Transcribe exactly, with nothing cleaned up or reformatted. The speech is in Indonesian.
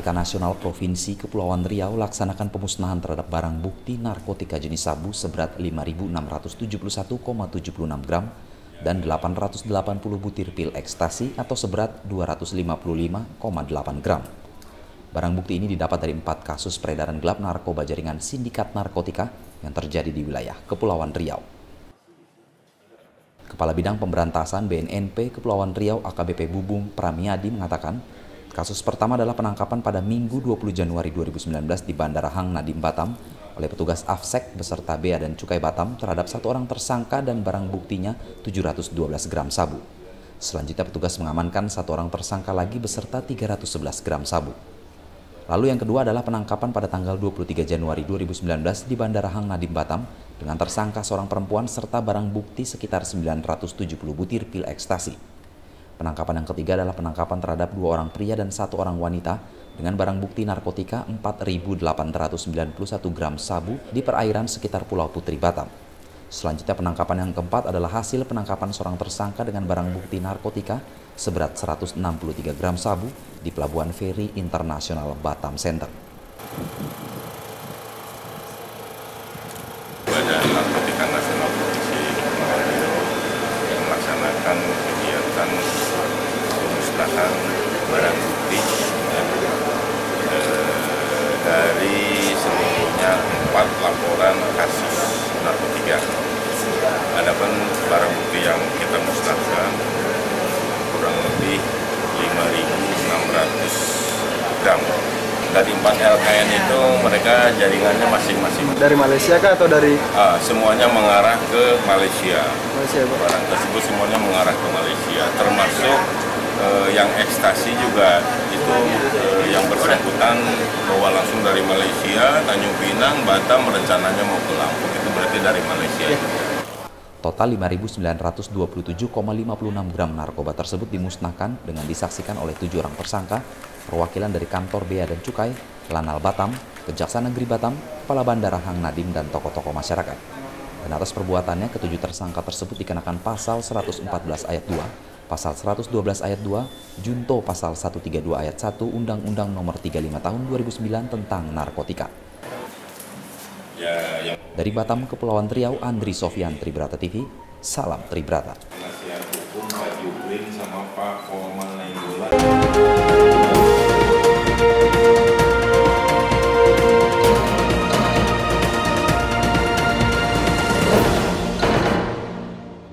Narkotika Nasional Provinsi Kepulauan Riau laksanakan pemusnahan terhadap barang bukti narkotika jenis sabu seberat lima ribu enam ratus tujuh puluh satu koma tujuh puluh enam gram dan delapan ratus delapan puluh butir pil ekstasi atau seberat dua ratus lima puluh lima koma delapan gram. Barang bukti ini didapat dari empat kasus peredaran gelap narkoba jaringan sindikat narkotika yang terjadi di wilayah Kepulauan Riau. Kepala Bidang Pemberantasan B N N P Kepulauan Riau A K B P Bubung Pramiyadi mengatakan, kasus pertama adalah penangkapan pada Minggu dua puluh Januari dua ribu sembilan belas di Bandara Hang Nadiem Batam oleh petugas Afsek beserta Bea dan Cukai Batam terhadap satu orang tersangka dan barang buktinya tujuh ratus dua belas gram sabu. Selanjutnya petugas mengamankan satu orang tersangka lagi beserta tiga ratus sebelas gram sabu. Lalu yang kedua adalah penangkapan pada tanggal dua puluh tiga Januari dua ribu sembilan belas di Bandara Hang Nadiem Batam dengan tersangka seorang perempuan serta barang bukti sekitar sembilan ratus tujuh puluh butir pil ekstasi. Penangkapan yang ketiga adalah penangkapan terhadap dua orang pria dan satu orang wanita dengan barang bukti narkotika empat ribu delapan ratus sembilan puluh satu gram sabu di perairan sekitar Pulau Putri Batam. Selanjutnya penangkapan yang keempat adalah hasil penangkapan seorang tersangka dengan barang bukti narkotika seberat seratus enam puluh tiga gram sabu di Pelabuhan Feri Internasional Batam Center. Badan Narkotika Nasional Provinsi Kepulauan Riau yang melaksanakan kegiatan pemusnahan barang bukti eh, dari sebelumnya empat laporan kasus narkotika. Adapun barang bukti yang kita musnahkan kurang lebih lima ribu enam ratus gram. Dari empat L K N itu mereka jaringannya masing-masing. Dari Malaysia kah atau dari? Ah, semuanya mengarah ke Malaysia. Malaysia, Pak. Barang tersebut semuanya mengarah ke Malaysia, termasuk eh, yang ekstasi juga itu eh, yang bersangkutan bawa langsung dari Malaysia, Tanjung Pinang, Batam, rencananya mau ke Lampung, itu berarti dari Malaysia. Ya. Total lima ribu sembilan ratus dua puluh tujuh koma lima puluh enam gram narkoba tersebut dimusnahkan dengan disaksikan oleh tujuh orang tersangka, perwakilan dari kantor Bea dan Cukai, Lanal Batam, Kejaksaan Negeri Batam, Kepala Bandara Hang Nadiem, dan tokoh-tokoh masyarakat. Dan atas perbuatannya, ketujuh tersangka tersebut dikenakan pasal seratus empat belas ayat dua, pasal seratus dua belas ayat dua, junto pasal seratus tiga puluh dua ayat satu Undang-Undang Nomor tiga puluh lima Tahun dua ribu sembilan tentang narkotika. Ya, yang Dari Batam, Kepulauan Riau, Andri Sofyan, Tribrata T V, salam Tribrata. penasihat hukum Pak Jubrin sama Pak Komal